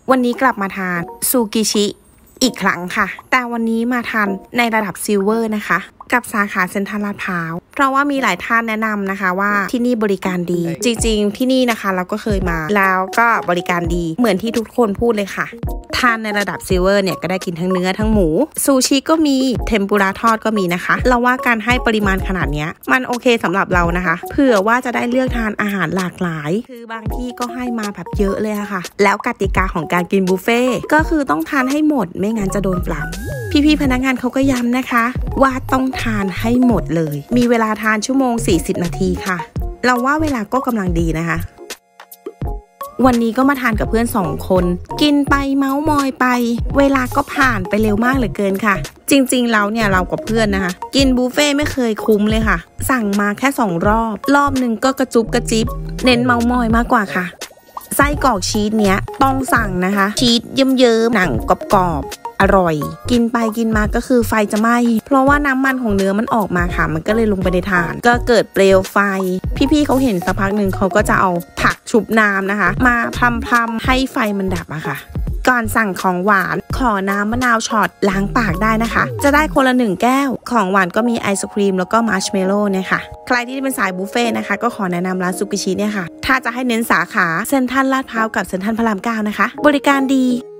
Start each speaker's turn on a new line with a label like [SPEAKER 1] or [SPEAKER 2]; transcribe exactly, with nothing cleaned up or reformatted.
[SPEAKER 1] วันนี้กลับมาทานซูกิชิอีกครั้งค่ะแต่วันนี้มาทานในระดับซิลเวอร์นะคะกับสาขาเซ็นทรัลลาดพร้าวเพราะว่ามีหลายท่านแนะนำนะคะว่าที่นี่บริการดีจริงๆที่นี่นะคะเราก็เคยมาแล้วก็บริการดีเหมือนที่ทุกคนพูดเลยค่ะทานในระดับซิลเวอร์เนี่ยก็ได้กินทั้งเนื้อทั้งหมูซูชิก็มีเทมปุระทอดก็มีนะคะเราว่าการให้ปริมาณขนาดนี้มันโอเคสำหรับเรานะคะเผื่อว่าจะได้เลือกทานอาหารหลากหลายคือบางที่ก็ให้มาแบบเยอะเลยค่ะแล้วกติกาของการกินบุฟเฟ่ก็คือต้องทานให้หมดไม่งั้นจะโดนปรับพี่ๆพนักงานเขาก็ย้ำนะคะว่าต้องทานให้หมดเลยมีเวลาทานชั่วโมงสี่สิบนาทีค่ะเราว่าเวลาก็กำลังดีนะคะวันนี้ก็มาทานกับเพื่อนสองคนกินไปเมาส์มอยไปเวลาก็ผ่านไปเร็วมากเหลือเกินค่ะจริงๆแล้วเนี่ยเรากับเพื่อนนะคะกินบุฟเฟ่ไม่เคยคุ้มเลยค่ะสั่งมาแค่สองรอบรอบหนึ่งก็กระจุบกระจิบเน้นเมาส์มอยมากกว่าค่ะไส้กรอกชีสเนี้ยต้องสั่งนะคะชีสเยิ้มๆหนังกรอบๆอร่อยกินไปกินมาก็คือไฟจะไหม้เพราะว่าน้ำมันของเนื้อมันออกมาค่ะมันก็เลยลงไปในถ่านก็เกิดเปลวไฟพี่ๆเขาเห็นสักพักหนึ่งเขาก็จะเอาผักชุบน้ำนะคะมาพรำๆให้ไฟมันดับอะค่ะก่อนสั่งของหวานขอน้ำมะนาวช็อตล้างปากได้นะคะจะได้คนละหนึ่งแก้วของหวานก็มีไอศครีมแล้วก็มาร์ชเมลโล่เนี่ยค่ะใครที่เป็นสายบุฟเฟ่นะคะก็ขอแนะนำร้านซูกิชิเนี่ยค่ะถ้าจะให้เน้นสาขาเซ็นทรัลลาดพร้าวกับเซ็นทรัลพระรามเก้านะคะบริการดี